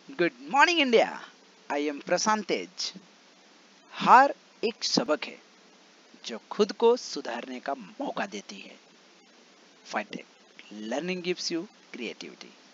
Good morning India. I am Prashant Tej. हार एक सबक है जो खुद को सुधारने का मौका देती है। Fight learning gives you creativity.